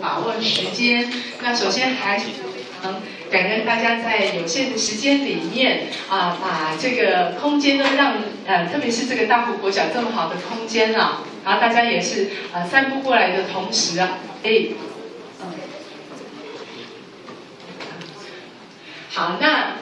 把握时间。那首先还是感恩大家在有限的时间里面把这个空间都让特别是这个大湖国小这么好的空间啊，然后大家也是散步过来的同时好，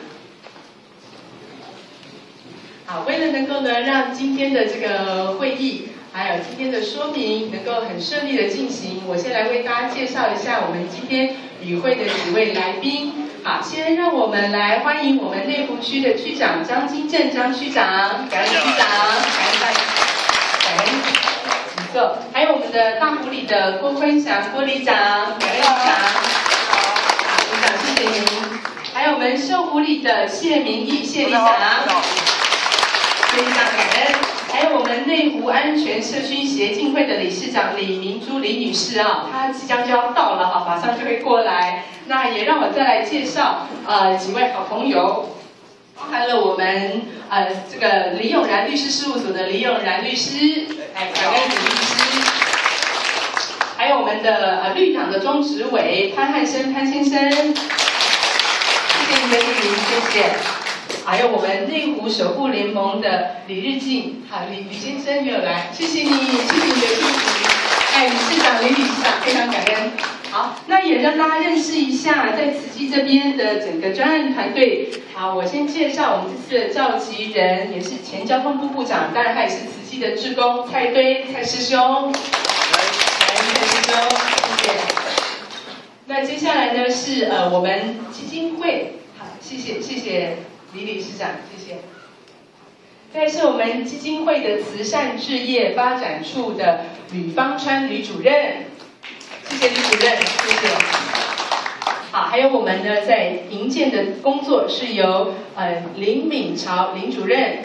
为了能够呢让今天的这个会议还有今天的说明能够很顺利的进行，我先来为大家介绍一下我们今天与会的几位来宾。好，先让我们来欢迎我们内湖区的区长张金正张区长，感恩区长，感恩几个，还有我们的大湖里的郭坤祥郭里长，感恩里长，里长谢谢您。还有我们秀湖里的谢明义谢里长，谢里长感恩。还有我们内湖安全社区协进会的理事长李明珠李女士她即将就要到了马上就会过来。那也让我再来介绍几位好朋友，包含了我们这个李永然律师事务所的李永然律师，感恩李律师。还有我们的绿党的庄执委潘汉生潘先生，谢谢您的莅临，谢谢。还有我们内湖守护联盟的李日进，李先生也有来，谢谢你，谢谢你的莅临。理事长李理事长非常感恩。好，那也让大家认识一下在慈济这边的整个专案团队。好，我先介绍我们这次的召集人，也是前交通部部长，当然他也是慈济的志工蔡堆蔡师兄，蔡师兄，谢谢。那接下来呢是我们基金会，好，谢谢李理事长，谢谢。再是我们基金会的慈善事业发展处的吕芳川吕主任，谢谢吕主任，谢谢。好，还有我们呢在营建的工作是由林敏潮林主任，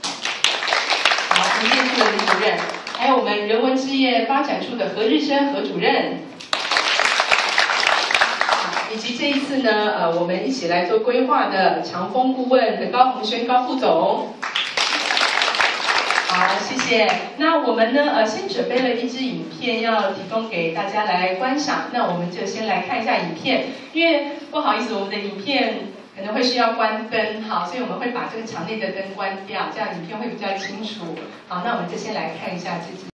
好，营建处的林主任，还有我们人文事业发展处的何日生何主任。以及这一次呢，我们一起来做规划的长风顾问的高鸿轩高副总，好，谢谢。那我们呢，先准备了一支影片要提供给大家来观赏。那我们就先来看一下影片，因为不好意思，我们的影片可能会需要关灯，好，所以我们会把这个场内的灯关掉，这样影片会比较清楚。好，那我们就先来看一下这支。